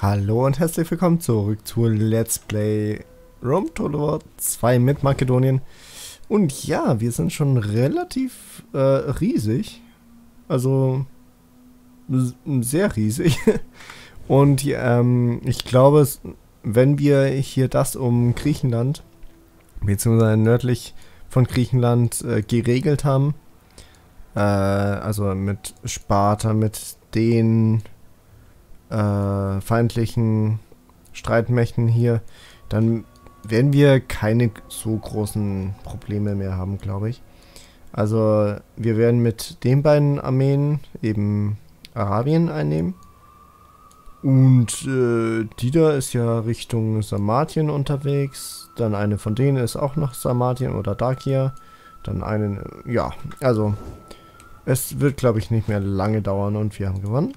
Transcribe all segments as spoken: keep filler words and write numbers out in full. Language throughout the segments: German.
Hallo und herzlich willkommen zurück zu Let's Play Rome Total War zwei mit Makedonien. Und ja, wir sind schon relativ äh, riesig. Also sehr riesig. Und ähm, ich glaube, wenn wir hier das um Griechenland, beziehungsweise nördlich von Griechenland äh, geregelt haben, äh, also mit Sparta, mit den äh, feindlichen Streitmächten hier, dann werden wir keine so großen Probleme mehr haben, glaube ich. Also wir werden mit den beiden Armeen eben Arabien einnehmen. Und äh, die da ist ja Richtung Sarmatien unterwegs. Dann eine von denen ist auch nach Sarmatien oder Dakia. Dann einen, ja, also es wird, glaube ich, nicht mehr lange dauern und wir haben gewonnen.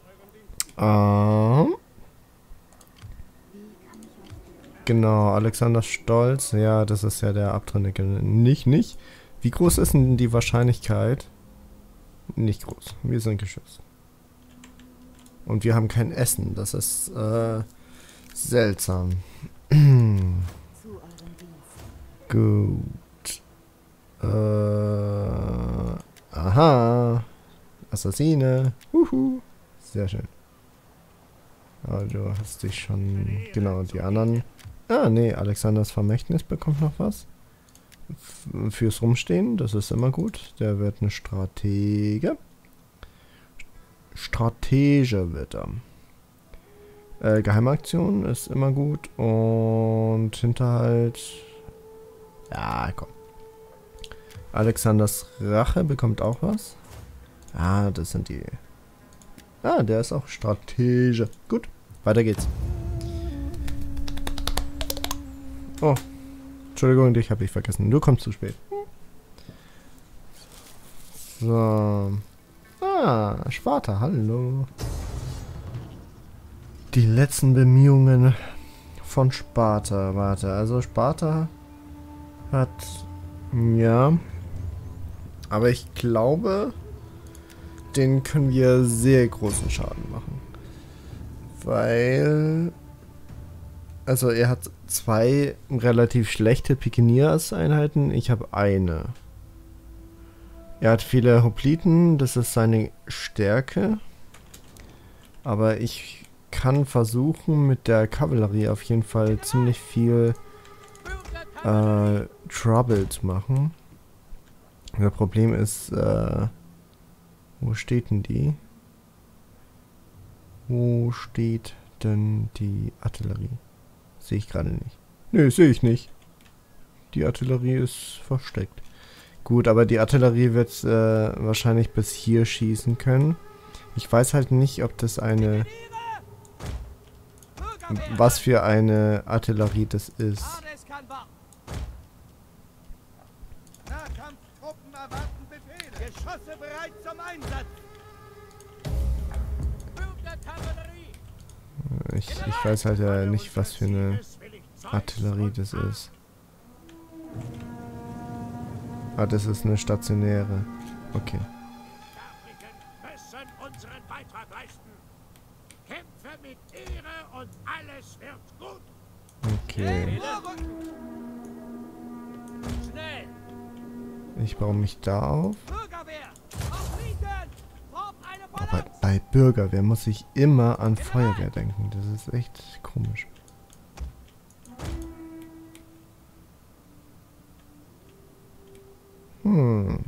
Ähm, genau, Alexander Stolz. Ja, das ist ja der Abtrünnige. Nicht, nicht. Wie groß ist denn die Wahrscheinlichkeit? Nicht groß. Wir sind geschützt. Und wir haben kein Essen. Das ist äh, seltsam. Gut. Äh, aha. Assassine. Uhu. Sehr schön. Aber du hast dich schon... Genau, die anderen... Ah, nee, Alexanders Vermächtnis bekommt noch was. F fürs Rumstehen, das ist immer gut. Der wird ein Stratege. Stratege wird er. Äh, Geheimaktion ist immer gut. Und Hinterhalt... Ja, komm. Alexanders Rache bekommt auch was. Ah, das sind die... Ah, der ist auch Stratege. Gut, weiter geht's. Oh, Entschuldigung, dich habe ich vergessen. Du kommst zu spät. So. Ah, Sparta, hallo. Die letzten Bemühungen von Sparta. Warte, also Sparta hat... Ja. Aber ich glaube... Den können wir sehr großen Schaden machen. Weil... Also er hat zwei relativ schlechte Pikeniers-Einheiten. Ich habe eine. Er hat viele Hopliten. Das ist seine Stärke. Aber ich kann versuchen mit der Kavallerie auf jeden Fall ziemlich viel äh, Trouble zu machen. Das Problem ist... Äh, Wo steht denn die? Wo steht denn die Artillerie? Sehe ich gerade nicht. Nö, sehe ich nicht. Die Artillerie ist versteckt. Gut, aber die Artillerie wird äh, wahrscheinlich bis hier schießen können. Ich weiß halt nicht, ob das eine... Was für eine Artillerie das ist. Geschosse bereit zum Einsatz. Ich, ich weiß halt ja nicht, was für eine Artillerie das ist. Ah, das ist eine stationäre. Okay. Müssen unseren Beitrag leisten. Kämpfe mit Ehre und alles wird gut. Okay. Schnell. Ich baue mich da auf. Bürgerwehr. Auf Linken. Braucht eine Aber Balance. bei Bürgerwehr muss ich immer an Feuerwehr denken. Das ist echt komisch. Hm.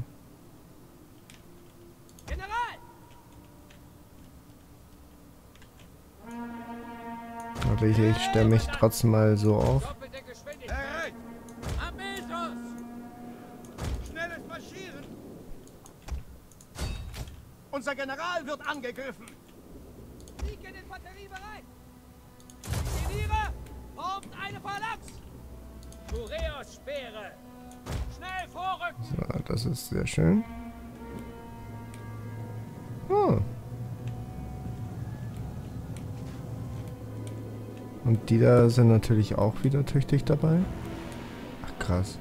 General. Warte, ich, ich stelle mich trotzdem mal so auf. Doppelte Geschwindigkeit. Armeesos. Schnelles Marschieren. Unser General wird angegriffen. Liegen Infanterie bereit. Pikeniere. Formt eine Phalanx. Kureos Speere. Schnell vorrücken. So, das ist sehr schön. Oh. Und die da sind natürlich auch wieder tüchtig dabei. Ach krass.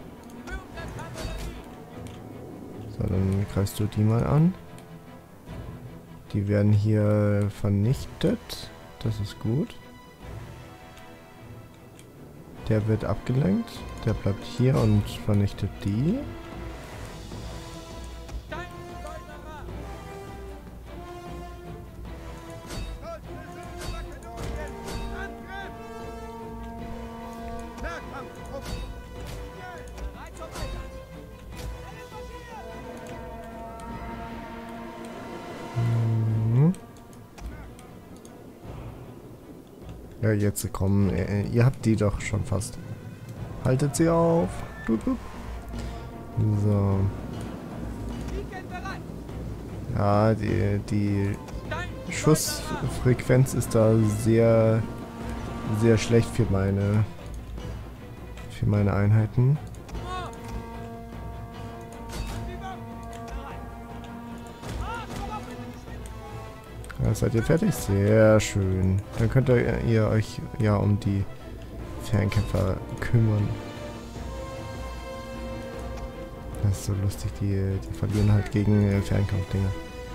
So, dann greifst du die mal an. Die werden hier vernichtet. Das ist gut. Der wird abgelenkt. Der bleibt hier und vernichtet die. Ja, jetzt kommen. Äh, ihr habt die doch schon fast. Haltet sie auf. So. Ja, die, die Schussfrequenz ist da sehr, sehr schlecht für meine, für meine Einheiten. Ja, seid ihr fertig? Sehr schön. Dann könnt ihr, ihr euch ja um die Fernkämpfer kümmern. Das ist so lustig, die, die verlieren halt gegen äh, Fernkampfdinger.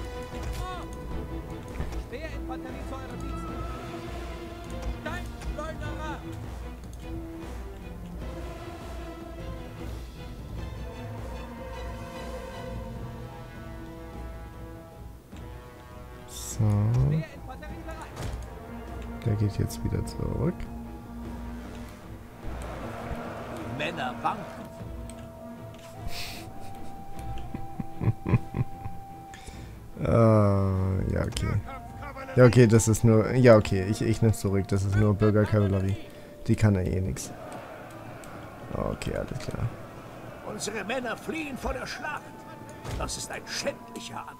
So. Der geht jetzt wieder zurück. Männer wanken. uh, ja, okay. Ja, okay, das ist nur... Ja, okay, ich, ich nehme es zurück. Das ist nur Bürgerkavallerie. Die kann ja eh nichts. Okay, alles klar. Unsere Männer fliehen vor der Schlacht. Das ist ein schändlicher Anblick.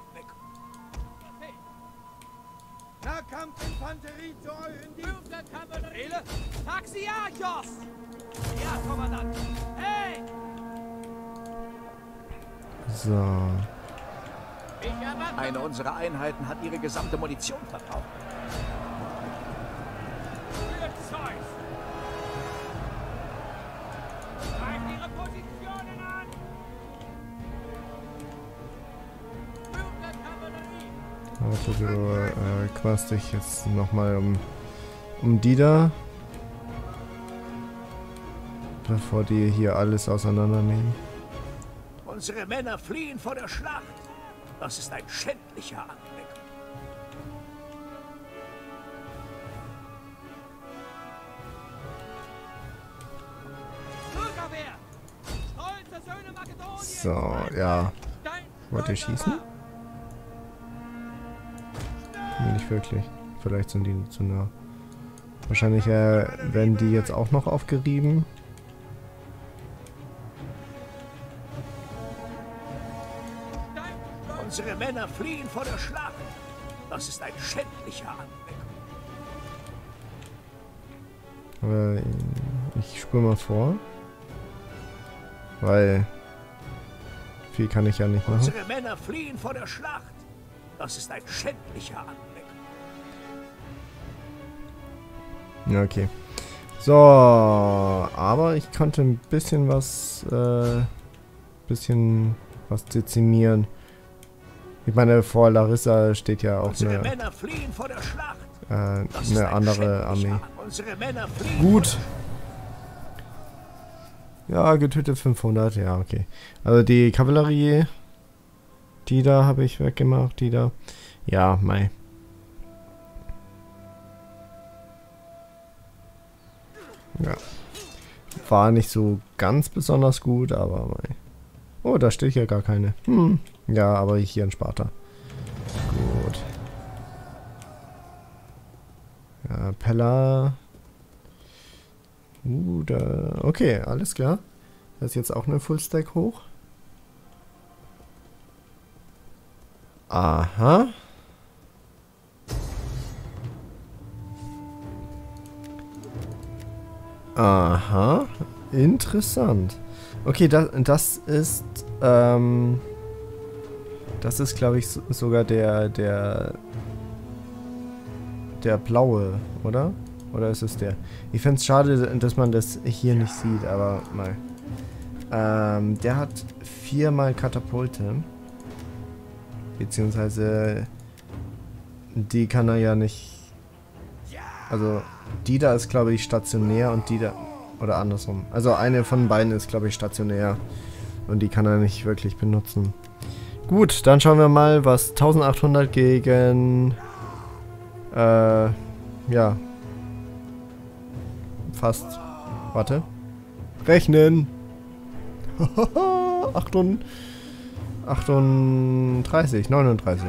Nahkampfinfanterie zu euren Diensten. Taxiarchos! Ja, Kommandant. Hey! So. Eine unserer Einheiten hat ihre gesamte Munition verbraucht. Greift ihre Positionen an! Warte, du äh, quast dich jetzt nochmal um, um die da. Bevor die hier alles auseinandernehmen. Unsere Männer fliehen vor der Schlacht. Das ist ein schändlicher Anblick. So, ja. Wollt ihr schießen? Nicht wirklich. Vielleicht sind die zu nah. Wahrscheinlich äh, werden die jetzt auch noch aufgerieben. Unsere Männer fliehen vor der Schlacht. Das ist ein schändlicher Anblick. Aber ich spüre mal vor. Weil viel kann ich ja nicht machen. Unsere Männer fliehen vor der Schlacht. Das ist ein schändlicher Anblick. Ja, okay. So, aber ich konnte ein bisschen was, äh, bisschen was dezimieren. Ich meine, vor Larissa steht ja auch Unsere eine, Männer fliehen vor der Schlacht. äh, Das ist eine ein andere Armee. schändlicher- Unsere Männer fliehen Gut. vor Ja, getötet fünfhundert, ja, okay. Also die Kavallerie, die da habe ich weggemacht, die da. Ja, mei. Ja. War nicht so ganz besonders gut, aber mei. Oh, da steht ja gar keine. Hm. Ja, aber hier in Sparta. Gut. Ja, Pella. Uh, da. Okay, alles klar. Da ist jetzt auch eine Fullstack hoch. Aha. Aha. Interessant. Okay, das, das ist, ähm, das ist, glaube ich, so, sogar der, der, der blaue, oder? Oder ist es der? Ich fände es schade, dass man das hier nicht sieht, aber mal. Ähm, der hat viermal Katapulte. Beziehungsweise, die kann er ja nicht Also, die da ist, glaube ich, stationär und die da... Oder andersrum. Also, eine von beiden ist, glaube ich, stationär. Und die kann er nicht wirklich benutzen. Gut, dann schauen wir mal, was eintausendachthundert gegen... Äh... Ja. Fast. Warte. Rechnen. achtunddreißig, neununddreißig.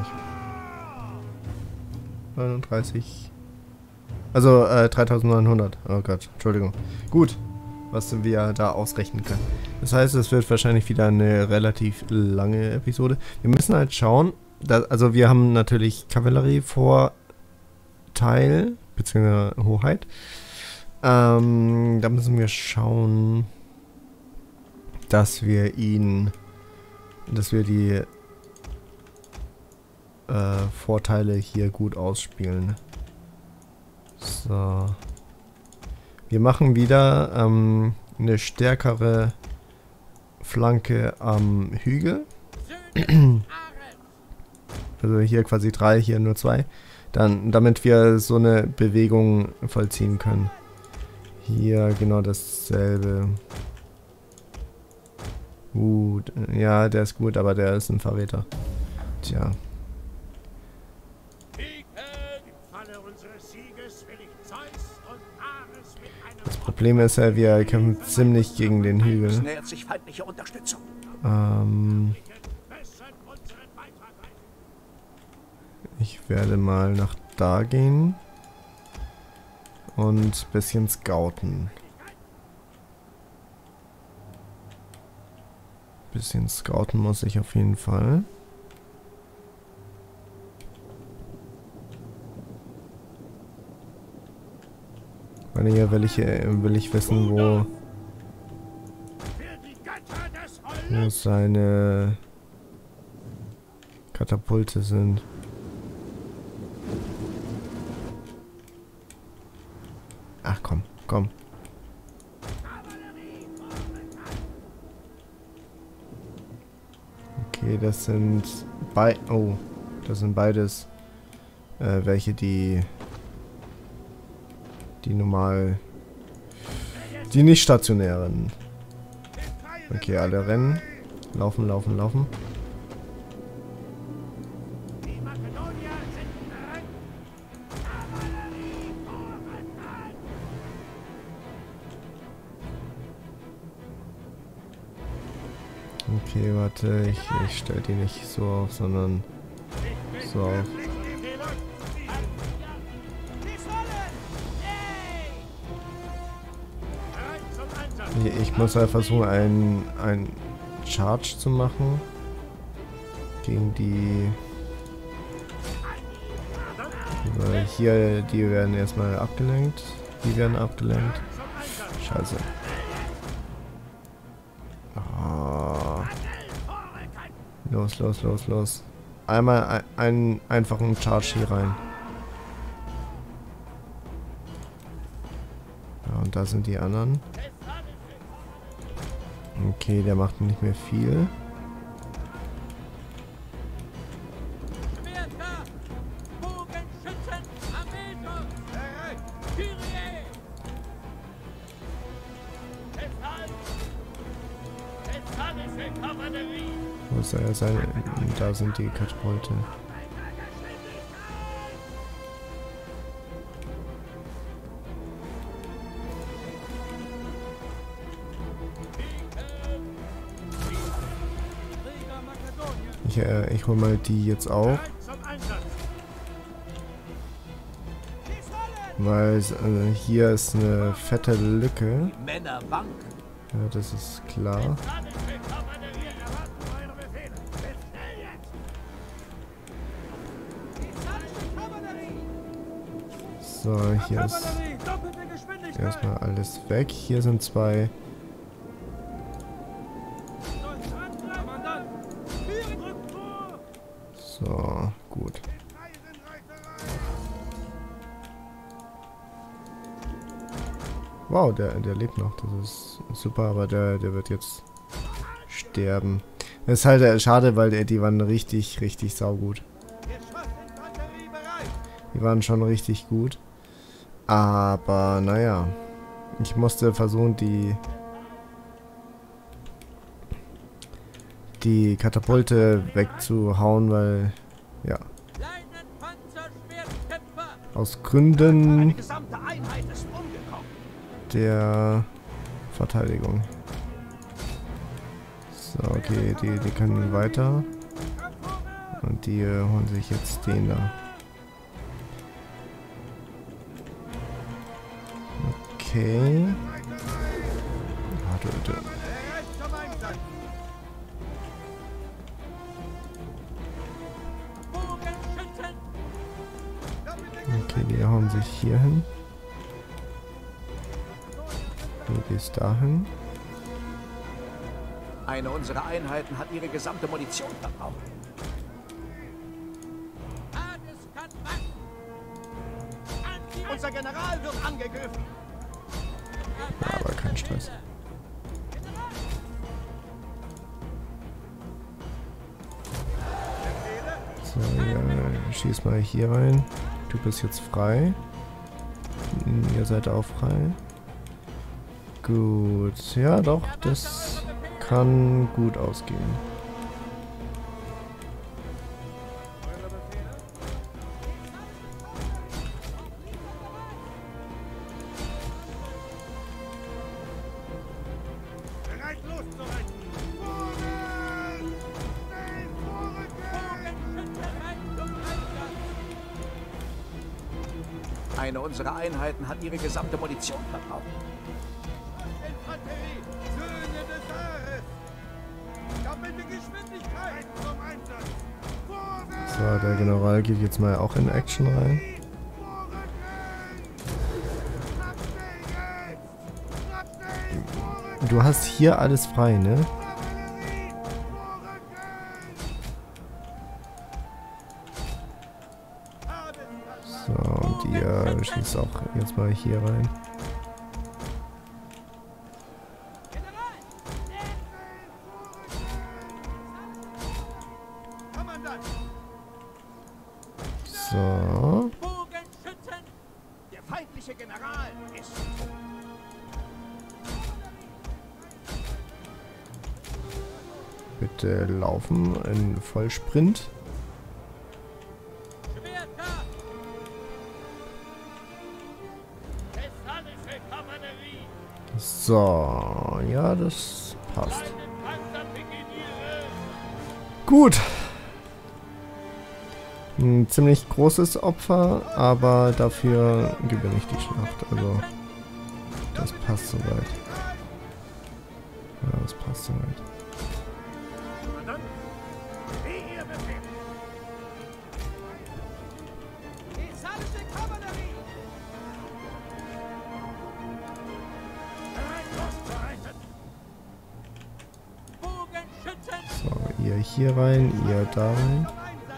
neununddreißig. Also, äh, dreitausendneunhundert. Oh Gott, Entschuldigung. Gut, was wir da ausrechnen können. Das heißt, es wird wahrscheinlich wieder eine relativ lange Episode. Wir müssen halt schauen, da, also wir haben natürlich Kavallerie-Vorteil, beziehungsweise Hoheit. Ähm, da müssen wir schauen, dass wir ihn, dass wir die äh, Vorteile hier gut ausspielen. So. Wir machen wieder ähm, eine stärkere Flanke am Hügel. Also hier quasi drei, hier nur zwei. Dann, damit wir so eine Bewegung vollziehen können. Hier genau dasselbe. Uh, ja, der ist gut, aber der ist ein Verräter. Tja. Das Problem ist ja, wir kämpfen ziemlich gegen den Hügel. Nähert sich feindliche Unterstützung. Ähm, ich werde mal nach da gehen. Und ein bisschen scouten. Bisschen scouten muss ich auf jeden Fall. Weil hier will ich, will ich wissen, wo, wo seine Katapulte sind. Ach komm, komm. Okay, das sind bei oh, das sind beides äh, welche, die die normal die nicht stationären. Okay, alle rennen, laufen, laufen, laufen. Okay, warte, ich, ich stelle die nicht so auf, sondern so auf. Ich, ich muss halt versuchen, einen, einen Charge zu machen gegen die... Weil hier, die werden erstmal abgelenkt. Die werden abgelenkt. Scheiße. Los, los, los, los. Einmal ein, einen einfachen Charge hier rein. Ja, und da sind die anderen. Okay, der macht nicht mehr viel. Wo ist er? Seine, da sind die Katapulte. Ich, äh, ich hol mal die jetzt auch. Weil äh, hier ist eine fette Lücke. Ja, das ist klar. So, hier ist erstmal alles weg. Hier sind zwei. So, gut. Wow, der, der lebt noch. Das ist super, aber der, der wird jetzt sterben. Das ist halt schade, weil der, die waren richtig, richtig saugut. Die waren schon richtig gut. Aber naja, ich musste versuchen, die die Katapulte wegzuhauen, weil ja aus Gründen der Verteidigung. So, okay, die, die können weiter. Und die äh, holen sich jetzt den da. Okay. Warte, warte. Okay, die hauen sich hier hin. Du gehst dahin. Eine unserer Einheiten hat ihre gesamte Munition verbraucht. Unser General wird angegriffen. Ja, aber kein Stress. So, ja, schieß mal hier rein. Du bist jetzt frei. Ihr seid auch frei. Gut. Ja, doch, das kann gut ausgehen. Eine unserer Einheiten hat ihre gesamte Munition verbraucht. Infanterie, Söhne des Heeres! Doppelte Geschwindigkeit zum Einsatz! So, der General geht jetzt mal auch in Action rein. Du hast hier alles frei, ne? So, und ihr schießt auch jetzt mal hier rein. So. Der feindliche General ist Bitte laufen in Vollsprint. So, ja, das passt. Gut. Ein ziemlich großes Opfer, aber dafür gewinne ich die Schlacht. Also, das passt soweit. Ja, das passt soweit. So, ihr hier rein, ihr da rein.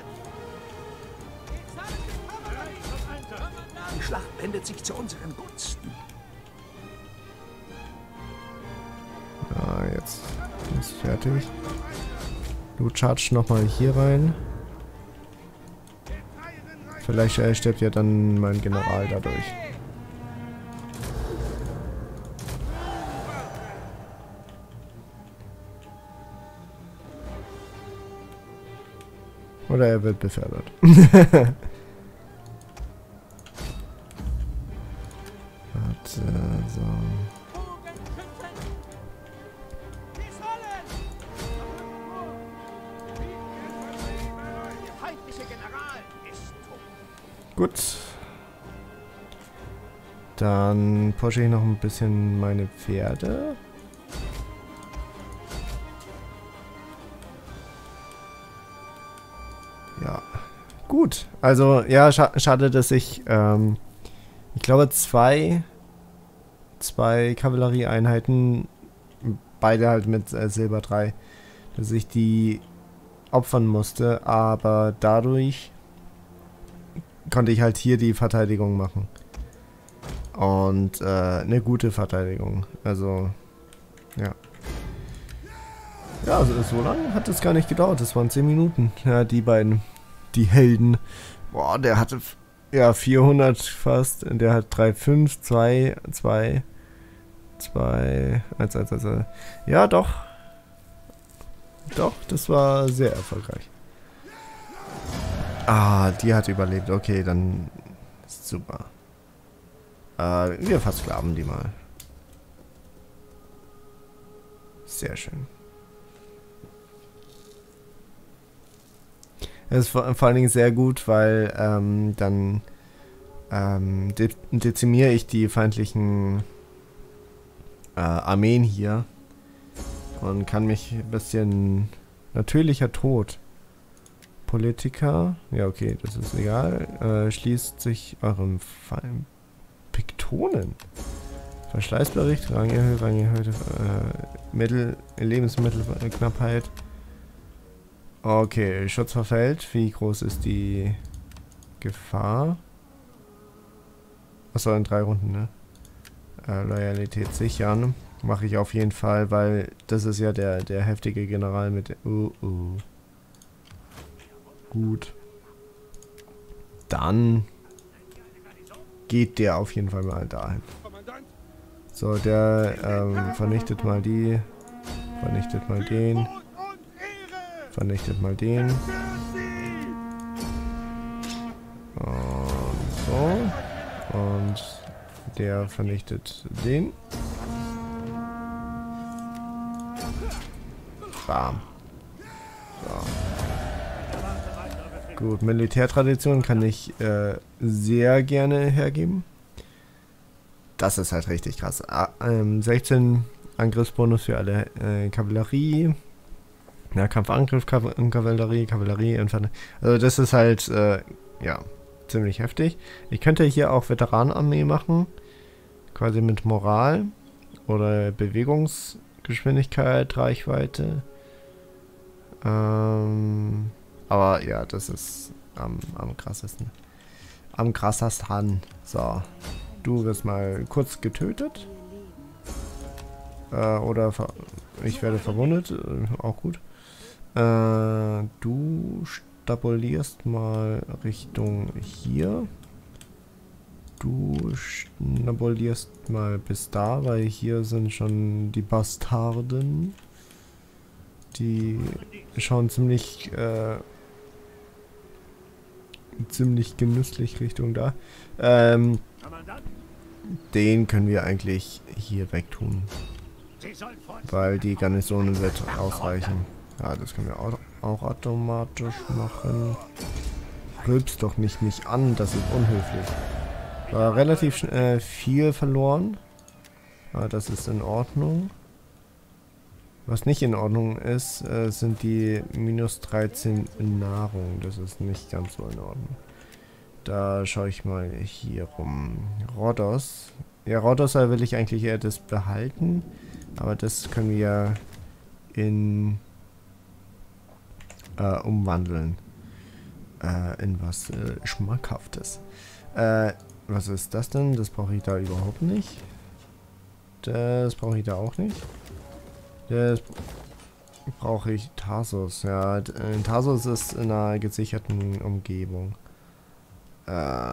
Die Schlacht wendet sich zu unseren Gunsten. Ja, jetzt ist fertig. Du chargst nochmal hier rein. Vielleicht äh, stirbt ja dann mein General dadurch. Oder er wird befördert. Warte, so. Gut. Dann pushe ich noch ein bisschen meine Pferde. Ja, gut. Also, ja, scha schade, dass ich, ähm, ich glaube, zwei, zwei Kavallerieeinheiten, beide halt mit äh, Silber drei, dass ich die opfern musste, aber dadurch konnte ich halt hier die Verteidigung machen. Und, äh, eine gute Verteidigung. Also, ja. Ja, also so lange hat es gar nicht gedauert. Das waren zehn Minuten. Ja, die beiden, die Helden. Boah, der hatte ja, vierhundert fast. Der hat drei fünf, zwei, zwei, zwei, eins, eins, eins. Ja, doch. Doch, das war sehr erfolgreich. Ah, die hat überlebt. Okay, dann ist super. Äh, wir versklaven die mal. Sehr schön. Das ist vor, vor allen Dingen sehr gut, weil ähm, dann ähm, de dezimiere ich die feindlichen äh, Armeen hier und kann mich ein bisschen natürlicher Tod. Politiker, ja okay, das ist egal. Äh, schließt sich eurem Feind. Piktonen. Verschleißbericht, Rangerhöhe, Rangerhöhe, äh, Mittel, Lebensmittelknappheit. Okay, Schutz verfällt. Wie groß ist die Gefahr? Achso, in drei Runden, ne? Äh, Loyalität sichern. Mache ich auf jeden Fall, weil das ist ja der, der heftige General mit... Uh, uh. Gut. Dann geht der auf jeden Fall mal dahin. So, der ähm, vernichtet mal die. Vernichtet mal den. Vernichtet mal den. Und so. Und der vernichtet den. Bam. So. Gut, Militärtradition kann ich äh, sehr gerne hergeben. Das ist halt richtig krass. Ah, ähm, sechzehn Angriffsbonus für alle äh, Kavallerie. Ja, Kampfangriff, Kav Kavallerie, Kavallerie, Infanterie. Also das ist halt, äh, ja, ziemlich heftig. Ich könnte hier auch Veteranenarmee machen. Quasi mit Moral. Oder Bewegungsgeschwindigkeit, Reichweite. Ähm, aber ja, das ist am, am krassesten. Am krassesten. So. Du wirst mal kurz getötet. Äh, oder ver ich werde verwundet. Äh, auch gut. Äh, du stabulierst mal Richtung hier. Du stabulierst mal bis da, weil hier sind schon die Bastarden. Die schauen ziemlich, äh, ziemlich genüsslich Richtung da. Ähm, den können wir eigentlich hier wegtun. Weil die Garnison wird ausreichen. Ja, das können wir auch, auch automatisch machen. Rülpst doch nicht mich an, das ist unhöflich. War relativ äh, viel verloren. Aber das ist in Ordnung. Was nicht in Ordnung ist, äh, sind die minus dreizehn in Nahrung. Das ist nicht ganz so in Ordnung. Da schaue ich mal hier rum. Rhodos. Ja, Rhodos will ich eigentlich eher das behalten. Aber das können wir in äh, umwandeln. Äh, in was äh, Schmackhaftes. Äh, was ist das denn? Das brauche ich da überhaupt nicht. Das brauche ich da auch nicht. Das brauche ich Tarsus. Ja, Tarsus ist in einer gesicherten Umgebung. Äh,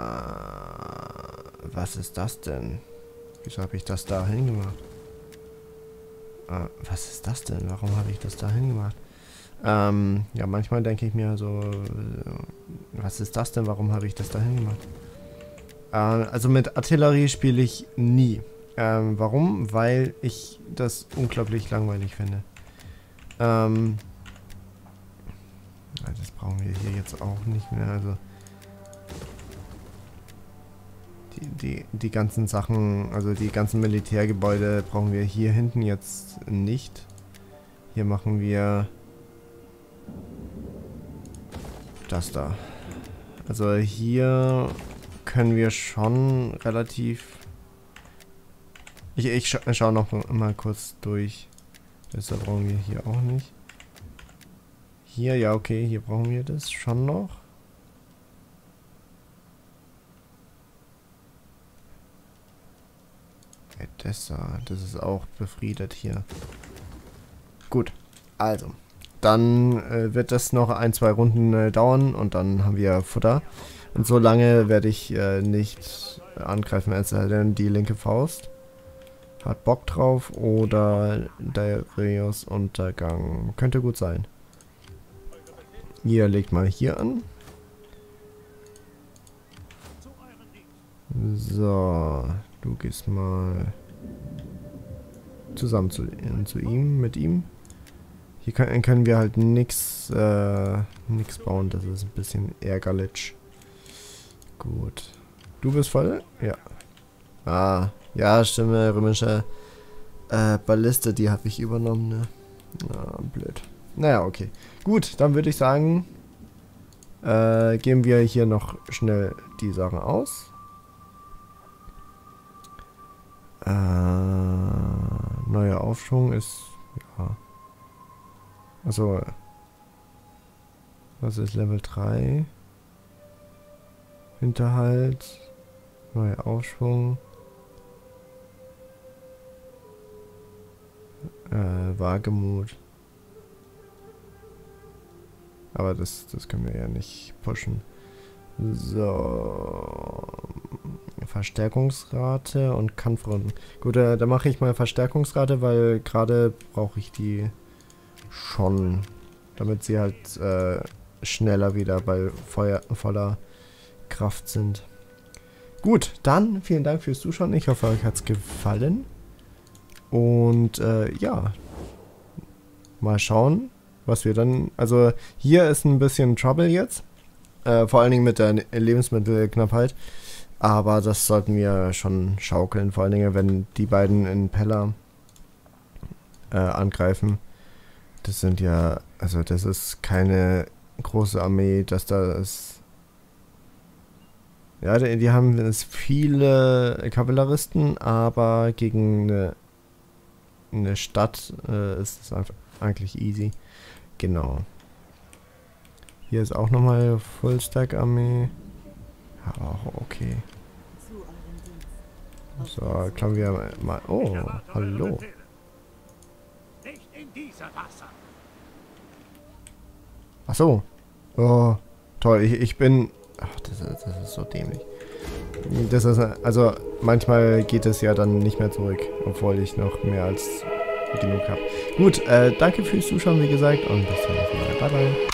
was ist das denn? Wieso habe ich das da hingemacht? Äh, was ist das denn? Warum habe ich das da hingemacht? Ähm, ja, manchmal denke ich mir so, was ist das denn? Warum habe ich das da hingemacht? Äh, also mit Artillerie spiele ich nie. Ähm, warum? Weil ich das unglaublich langweilig finde. Ähm, das brauchen wir hier jetzt auch nicht mehr. Also die, die, die ganzen Sachen, also die ganzen Militärgebäude brauchen wir hier hinten jetzt nicht. Hier machen wir das da. Also hier können wir schon relativ... Ich, ich scha schaue noch mal kurz durch. Das brauchen wir hier auch nicht. Hier, ja okay, hier brauchen wir das schon noch. Edessa, das ist auch befriedet hier. Gut, also. Dann äh, wird das noch ein, zwei Runden äh, dauern und dann haben wir Futter. Und so lange werde ich äh, nicht angreifen, es sei denn, die linke Faust hat Bock drauf oder Dareios Untergang. Könnte gut sein. Ihr legt mal hier an. So, du gehst mal zusammen zu, zu ihm, mit ihm. Hier kann, können wir halt nichts äh, nix bauen, das ist ein bisschen ärgerlich. Gut. Du bist voll? Ja. Ah, ja, Stimme, römische äh, Balliste, die habe ich übernommen, ne? Ah, blöd. Naja, okay. Gut, dann würde ich sagen, äh, geben wir hier noch schnell die Sachen aus. Äh, neuer Aufschwung ist, ja. Also, was ist Level drei? Hinterhalt, neuer Aufschwung. Äh, Wagemut. Aber das, das können wir ja nicht pushen. So. Verstärkungsrate und Kampfrunden. Gut, äh, da mache ich mal Verstärkungsrate, weil gerade brauche ich die schon. Damit sie halt äh, schneller wieder bei Feuer, voller Kraft sind. Gut, dann vielen Dank fürs Zuschauen. Ich hoffe, euch hat es gefallen. Und äh, ja. Mal schauen, was wir dann... Also hier ist ein bisschen Trouble jetzt. Äh, vor allen Dingen mit der Lebensmittelknappheit. Aber das sollten wir schon schaukeln. Vor allen Dingen, wenn die beiden in Pella äh, angreifen. Das sind ja... Also das ist keine große Armee, dass da ist... Ja, die, die haben es viele Kavalleristen, aber gegen eine, eine Stadt äh, ist es einfach eigentlich easy. Genau. Hier ist auch nochmal Full-Stack-Armee. Ja, auch okay. So, klauen wir mal... Oh, hallo. Ach so. Oh, toll. Ich, ich bin... Ach, das ist, das ist so dämlich. Das ist, also, manchmal geht es ja dann nicht mehr zurück, obwohl ich noch mehr als genug habe. Gut, äh, danke fürs Zuschauen, wie gesagt, und bis zum nächsten Mal. Bye, bye.